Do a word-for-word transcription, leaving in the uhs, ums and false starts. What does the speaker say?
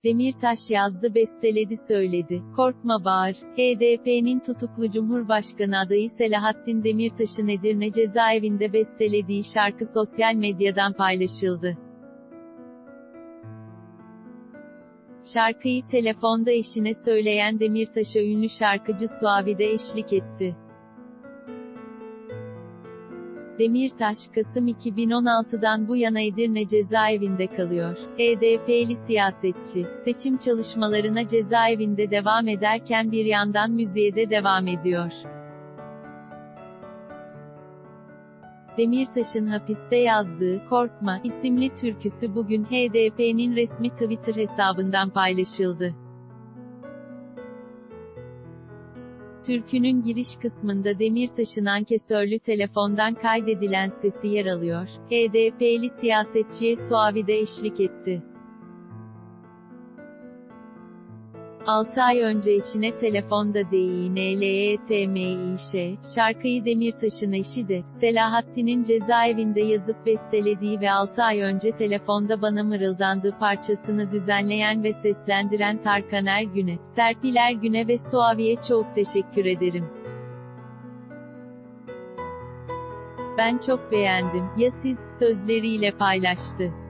Demirtaş yazdı, besteledi, söyledi. Korkma bağır. H D P'nin tutuklu Cumhurbaşkanı adayı Selahattin Demirtaş'ın Edirne cezaevinde bestelediği şarkı sosyal medyadan paylaşıldı. Şarkıyı telefonda eşine söyleyen Demirtaş'a ünlü şarkıcı Suavi de eşlik etti. Demirtaş, Kasım iki bin on altıdan bu yana Edirne cezaevinde kalıyor. H D P'li siyasetçi, seçim çalışmalarına cezaevinde devam ederken bir yandan müziğe de devam ediyor. Demirtaş'ın hapiste yazdığı "Korkma" isimli türküsü bugün H D P'nin resmi Twitter hesabından paylaşıldı. Türkünün giriş kısmında Demirtaş'ın ankesörlü telefondan kaydedilen sesi yer alıyor. H D P'li siyasetçiye Suavi de eşlik etti. altı ay önce eşine telefonda dinletmiş, şarkıyı Demirtaş'ın eşi de, Selahattin'in cezaevinde yazıp bestelediği ve altı ay önce telefonda bana mırıldandığı parçasını düzenleyen ve seslendiren Tarkan Ergün'e, Serpil Ergün'e ve Suavi'ye çok teşekkür ederim. Ben çok beğendim, ya siz, sözleriyle paylaştı.